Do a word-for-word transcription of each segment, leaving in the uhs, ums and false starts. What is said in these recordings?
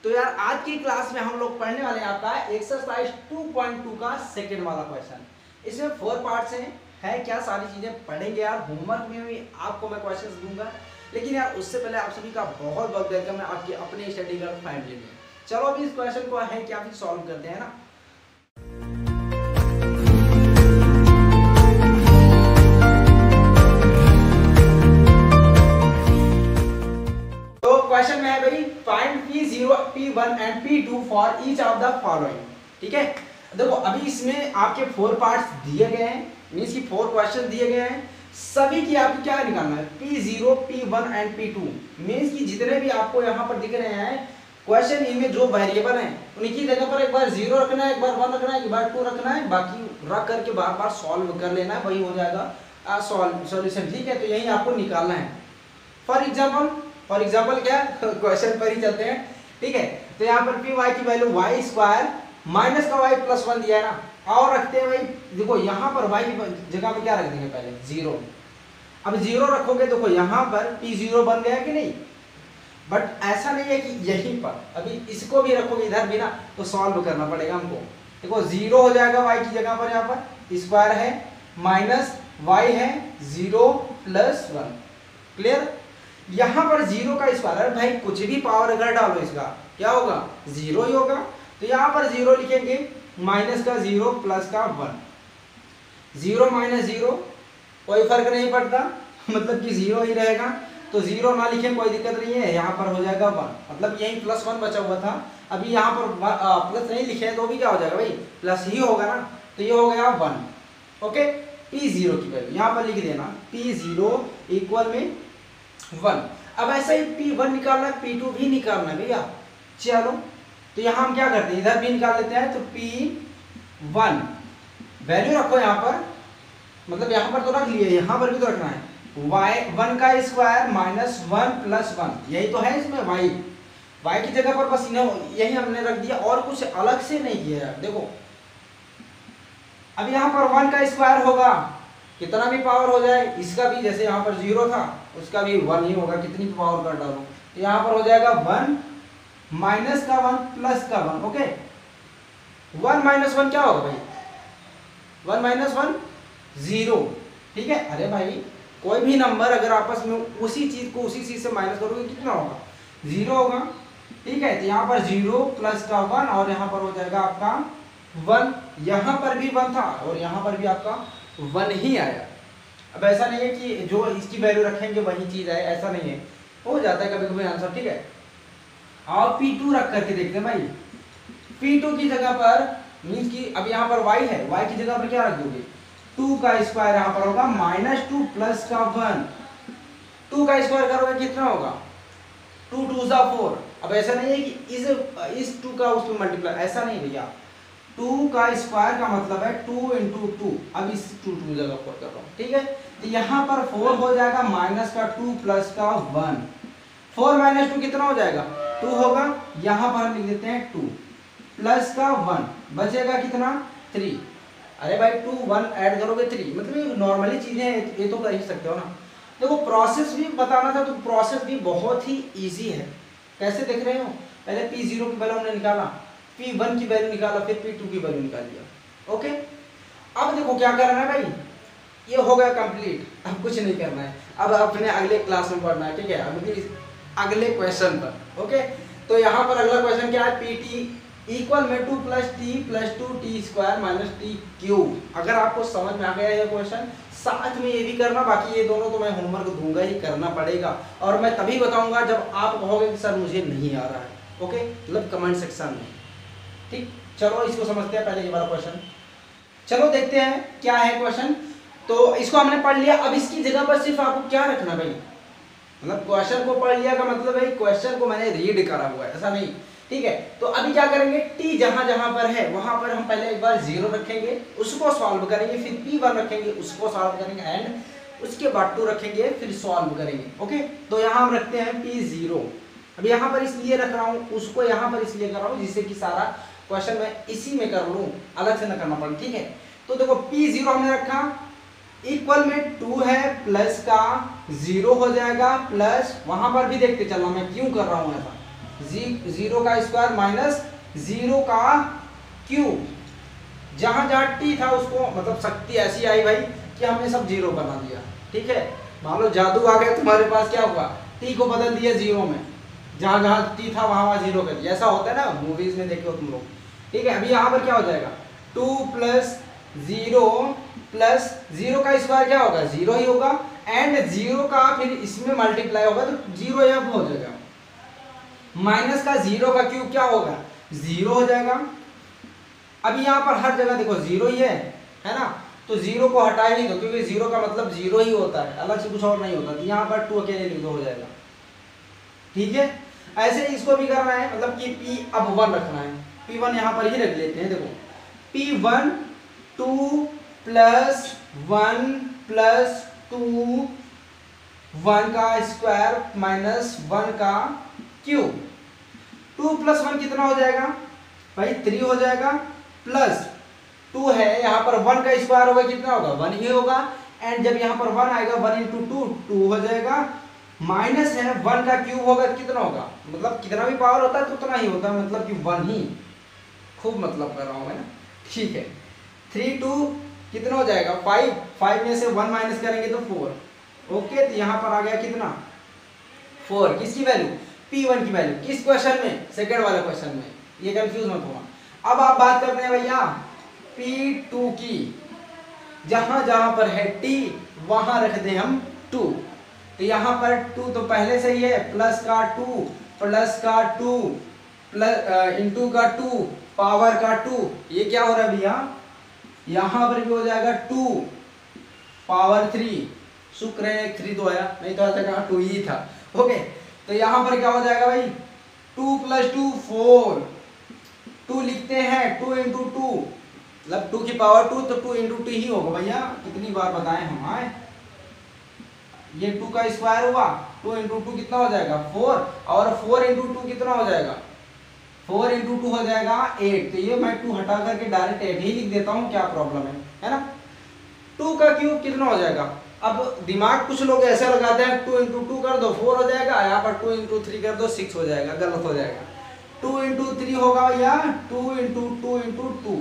तो यार आज की क्लास में हम लोग पढ़ने वाले हैं आपका एक्सरसाइज टू पॉइंट टू का सेकंड वाला क्वेश्चन। इसमें फोर पार्ट्स हैं, है क्या सारी चीजें पढ़ेंगे यार। होमवर्क में भी आपको मैं क्वेश्चंस दूंगा, लेकिन यार उससे पहले आप सभी का बहुत बहुत वेलकम है आपकी अपने स्टडी गर्ल फैमिली में। चलो अभी इस क्वेश्चन को है क्या फिर सॉल्व करते हैं ना। क्वेश्चन में है भाई find P zero, P one and P two for each of the following. ठीक है, देखो अभी इसमें आपके फोर पार्ट्स दिए गए हैं, मींस की फोर क्वेश्चन दिए गए हैं। सभी की आपको क्या निकालना है, P zero, P one and P two. Means की जितने भी आपको यहाँ पर दिख रहे हैं क्वेश्चन, इनमें जो वेरिएबल हैं उनकी जगह पर एक बार जीरो रखना है, एक बार वन रखना है, एक बार टू रखना है, बाकी रख करके बार बार सॉल्व कर लेना है, वही हो जाएगा सॉल्व सॉल्यूशन। ठीक है, तो यही आपको निकालना है। फॉर एग्जाम्पल फॉर एग्जाम्पल क्या क्वेश्चन पर ही चलते हैं। ठीक है, तो यहाँ पर पी वाई की वैल्यू वाई स्क्वायर माइनस का वाई प्लस वन दिया है ना, और रखते हैं भाई। देखो यहाँ पर वाई की जगह पर क्या रख देंगे, पहले जीरो। अब जीरो रखोगे, देखो यहाँ पर पी जीरो बन गया कि नहीं, बट ऐसा नहीं है कि यहीं पर अभी इसको भी रखोगे इधर भी ना, तो सॉल्व करना पड़ेगा हमको। देखो जीरो हो जाएगा वाई की जगह पर, यहाँ पर स्क्वायर है माइनस वाई है जीरो प्लस वन। क्लियर, यहां पर जीरो का स्क्वायर भाई कुछ भी पावर अगर डालो इसका क्या होगा, जीरो ही होगा। तो यहां पर जीरो लिखेंगे, माइनस का जीरो प्लस का वन। जीरो माइनस जीरो कोई फर्क नहीं पड़ता, मतलब कि जीरो ही रहेगा। तो जीरो ना लिखें कोई दिक्कत नहीं है, यहाँ पर हो जाएगा वन, मतलब यही प्लस वन बचा हुआ था। अभी यहाँ पर प्लस नहीं लिखे तो भी क्या हो जाएगा भाई, प्लस ही होगा ना, तो ये हो गया वन। ओके, पी जीरो की वैल्यू यहाँ पर लिख देना, पी जीरो इक्वल में वन। अब ऐसे ही पी वन निकालना है, पी टू भी निकालना है भैया। चलो तो यहाँ हम क्या करते हैं, इधर भी निकाल लेते हैं। तो पी वन वैल्यू रखो यहाँ पर, मतलब यहाँ पर तो रख लिए, यहाँ पर भी तो रखना है। वाई वन का square minus one plus one, यही तो है इसमें वाई। वाई की जगह पर बस यही हमने रख दिया, और कुछ अलग से नहीं किया यार। देखो अब यहाँ पर वन का स्क्वायर होगा, कितना भी पावर हो जाए, इसका भी जैसे यहाँ पर जीरो था उसका भी वन ही होगा, कितनी भी पावर कर डालो। तो यहाँ पर हो जाएगा वन माइनस का वन प्लस का one. Okay, one minus one क्या होगा भाई, वन माइनस वन जीरो। ठीक है, अरे भाई कोई भी नंबर अगर आपस में उसी चीज को उसी चीज से माइनस करोगे कितना होगा, जीरो होगा। ठीक है, तो यहाँ पर जीरो प्लस का वन, और यहाँ पर हो जाएगा आपका वन। यहाँ पर भी वन था और यहाँ पर भी आपका वन ही आया। अब ऐसा नहीं है कि जो इसकी वैल्यू रखेंगे वही चीज है, ऐसा नहीं है, हो जाता है कभी कभी आंसर। ठीक है, और पी टू रख करके देखते हैं भाई। पी टू की जगह पर मींस की अब यहाँ पर y है, y की जगह पर क्या रख दोगे, टू का स्क्वायर यहाँ पर होगा माइनस टू प्लस का वन। टू का स्क्वायर करोगे कितना होगा, टू टू सा फोर। अब ऐसा नहीं है कि इस इस टू का उसमें मल्टीप्लाई, ऐसा नहीं भैया। टू का स्क्वायर का मतलब है टू इंटू टू। अब इस टू टू जगह पर कर रहा हूँ। ठीक है, तो यहाँ पर फोर हो जाएगा माइनस का टू प्लस का वन। फोर माइनस टू कितना हो जाएगा, टू होगा। यहाँ पर हम लिख देते हैं टू प्लस का वन, बचेगा कितना, थ्री। अरे भाई टू वन ऐड करोगे थ्री, मतलब ये नॉर्मली चीजें ये तो कर ही सकते हो ना। देखो प्रोसेस भी बताना था, तो प्रोसेस भी बहुत ही ईजी है। कैसे देख रहे हो, पहले पी जीरो की वैल्यू हमने निकाला, पी वन की वैल्यू निकाला, फिर पी टू की वैल्यू निकाल दिया। ओके, अब देखो क्या करना है भाई, ये हो गया कंप्लीट। अब कुछ नहीं करना है, अब अपने अगले क्लास में पढ़ना है। ठीक है, अगले अगले क्वेश्चन पर। ओके, तो यहाँ पर अगला क्वेश्चन क्या है, पी टी इक्वल में two plus T plus two T square minus T cube. अगर आपको समझ में आ गया ये क्वेश्चन, साथ में ये भी करना, बाकी ये दोनों तो मैं होमवर्क दूंगा ही, करना पड़ेगा। और मैं तभी बताऊंगा जब आप कहोगे कि सर मुझे नहीं आ रहा है। ओके, मतलब कमेंट सेक्शन में। ठीक, चलो इसको समझते हैं पहले ये वाला क्वेश्चन। चलो देखते हैं क्या है क्वेश्चन। तो इसको हमने पढ़ लिया, अब इसकी जगह पर सिर्फ आपको क्या रखना भाई, मतलब क्वेश्चन को पढ़ लिया का मतलब है क्वेश्चन को मैंने रीड करा हुआ है, ऐसा नहीं। ठीक है, तो अभी क्या करेंगे, टी जहां जहां पर है वहां पर हम पहले एक बार जीरो रखेंगे, उसको सॉल्व करेंगे, फिर पी वन रखेंगे, उसको सॉल्व करेंगे, एंड उसके बाद टू रखेंगे, फिर सॉल्व करेंगे। ओके, तो यहाँ हम रखते हैं पी जीरो। अब यहाँ पर इसलिए रख रहा हूँ, उसको यहाँ पर इसलिए कर रहा हूँ जिससे कि सारा क्वेश्चन मैं इसी में कर लूँ, अलग से न करना पड़े। ठीक है, तो देखो पी जीरो हमने रखा, इक्वल में टू है प्लस का जीरो हो जाएगा, प्लस वहां पर भी देखते चलना मैं क्यों कर रहा हूं ऐसा, जी जीरो का स्क्वायर माइनस जीरो का क्यूब। जहां जहां टी था उसको मतलब शक्ति ऐसी आई भाई कि हमने सब जीरो बना दिया। ठीक है, मान लो जादू आ गया तुम्हारे पास, क्या हुआ, टी को बदल दिया जीरो में, जहां जहां टी था वहां वहां जीरो कर दिया। ऐसा होता है ना, मूवीज में देखे हो तुम लोग। ठीक है, अभी यहाँ पर क्या हो जाएगा, two plus zero plus zero का स्क्वायर क्या होगा, जीरो ही होगा, एंड जीरो का फिर इसमें मल्टीप्लाई होगा तो जीरो यहाँ हो जाएगा, माइनस का जीरो का क्यूब क्या होगा, जीरो हो जाएगा। अभी यहाँ पर हर जगह देखो जीरो ही है, है ना, तो जीरो को हटा ही दो क्योंकि जीरो का मतलब जीरो ही होता है, अलग से कुछ और नहीं होता। तो यहाँ पर टू अकेले लिख दो, हो जाएगा। ठीक है, ऐसे ही इसको भी करना है, मतलब कि p अब वन रखना है, p वन यहाँ पर ही रख लेते हैं। देखो p one two plus one plus two, one का स्क्वायर माइनस वन का क्यूब। टू प्लस वन कितना हो जाएगा भाई, थ्री हो जाएगा, प्लस टू है यहाँ पर, वन का स्क्वायर होगा कितना होगा, वन ही होगा, एंड जब यहाँ पर वन आएगा वन इंटू टू टू हो जाएगा, माइनस है वन का क्यूब होगा कितना होगा, मतलब कितना भी पावर होता है तो उतना ही होता है, मतलब कि वन ही, खूब मतलब कर रहा हूँ मैं ना। ठीक है, थ्री टू कितना हो जाएगा, फाइव, फाइव में से वन माइनस करेंगे तो फोर। ओके, तो यहाँ पर आ गया कितना, फोर। किसकी वैल्यू, पी वन की वैल्यू, किस क्वेश्चन में, सेकंड वाले क्वेश्चन में, ये कंफ्यूज मत होना। अब आप बात करते हैं भैया पी टू की, जहां जहां पर है टी वहां रख दें हम टू। तो यहाँ पर टू तो पहले से ही है, प्लस का टू प्लस का टू प्लस इंटू का टू पावर का टू, ये क्या हो रहा है भैया, यहाँ पर भी हो जाएगा टू पावर थ्री, शुक्र है थ्री तो आया, नहीं तो ऐसा टू ही था। ओके, तो यहाँ पर क्या हो जाएगा भाई, two plus two four, two लिखते हैं, टू इंटू टू मतलब टू की पावर टू, तो टू इंटू टू ही होगा भैया, कितनी बार बताएं हम आए। ये टू का स्क्वायर हुआ, टू इंटू टू कितना हो जाएगा, फोर, और फोर इंटू टू कितना हो जाएगा, फोर इंटू टू हो जाएगा एट। तो ये मैं टू हटा करके डायरेक्ट एट ही लिख देता हूँ, क्या प्रॉब्लम है, है ना। टू का क्यूब कितना हो जाएगा, अब दिमाग कुछ लोग ऐसे लगाते हैं, टू इंटू टू कर दो फोर हो जाएगा, यहाँ पर टू इंटू थ्री कर दो सिक्स हो जाएगा, गलत हो जाएगा। टू इंटू थ्री होगा भैया, two into two into two,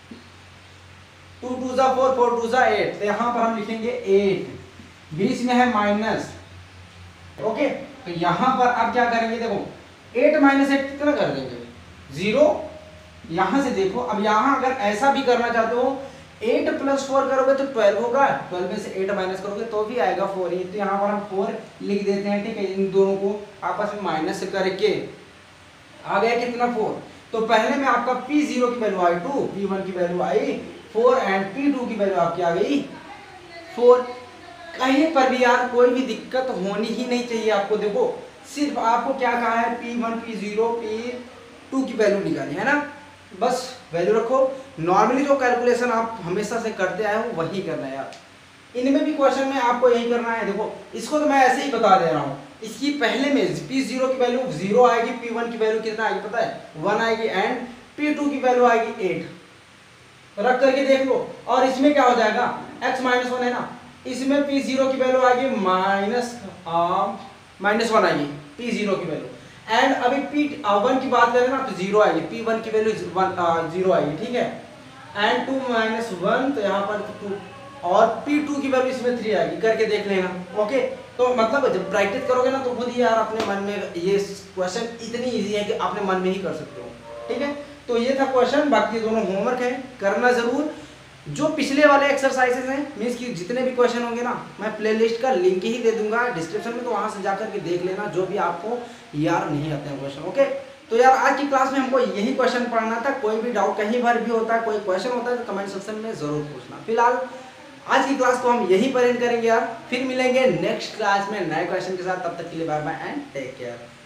two two जा फोर, फोर टू जा एट, तो यहाँ पर हम लिखेंगे एट, बीच में है माइनस। ओके, तो यहाँ पर अब क्या करेंगे, देखो एट माइनस एट कितना कर देंगे, जीरो। यहाँ से देखो, अब यहाँ अगर ऐसा भी करना चाहते हो, एट प्लस फोर करोगे तो ट्वेल्व होगा, ट्वेल्व में से एट माइनस करोगे तो भी आएगा फोर ही। तो यहाँ पर हम फोर लिख देते हैं। ठीक है, इन दोनों को आपस में माइनस करके आ गया कितना, फोर। तो पहले में आपका पी जीरो की वैल्यू आई टू, पी वन की वैल्यू आई फोर, एंड पी टू की वैल्यू आपकी आ गई फोर। कहीं पर भी यार कोई भी दिक्कत होनी ही नहीं चाहिए आपको। देखो सिर्फ आपको क्या कहा है, P one P zero P two की वैल्यू निकाली है ना, बस वैल्यू रखो। नॉर्मली जो कैलकुलेशन आप हमेशा से करते आए हो वही करना है यार, इनमें भी क्वेश्चन में आपको यही करना है। देखो इसको तो मैं ऐसे ही बता दे रहा हूँ, इसकी पहले में पी जीरो की वैल्यू जीरो आएगी, पी वन की वैल्यू कितना आएगी पता है, वन आएगी, एंड पी टू की वैल्यू आएगी एट। रख करके देख लो, और इसमें क्या हो जाएगा, x माइनस वन है ना, इसमें पी जीरो की वैल्यू आएगी माइनस माइनस वन आएगी पी जीरो की वैल्यू, एंड अभी पी वन की बात करें ना तो जीरो आएगी, पी वन की वैल्यू जीरो आएगी। ठीक है, एंड टू माइनस वन, तो यहाँ पर टू, और पी टू की वैल्यू इसमें थ्री आएगी, करके देख लेना। ओके, तो मतलब जब प्रैक्टिस करोगे ना तो खुद ही यार अपने मन में ये क्वेश्चन इतनी इजी है कि अपने मन में ही कर सकते हो। ठीक है, तो ये था क्वेश्चन, बाकी दोनों होमवर्क है, करना जरूर। जो पिछले वाले एक्सरसाइजेस हैं, मीन्स कि जितने भी क्वेश्चन होंगे ना, मैं प्लेलिस्ट का लिंक ही दे दूंगा डिस्क्रिप्शन में, तो वहां से जाकर के देख लेना जो भी आपको यार नहीं आते हैं क्वेश्चन। ओके, तो यार आज की क्लास में हमको यही क्वेश्चन पढ़ना था। कोई भी डाउट कहीं पर भी होता है, कोई क्वेश्चन होता है तो कमेंट सेक्शन में जरूर पूछना। फिलहाल आज की क्लास को हम यहीं पर एंड करेंगे यार, फिर मिलेंगे नेक्स्ट क्लास में नए क्वेश्चन के साथ। तब तक के लिए bye bye and take care.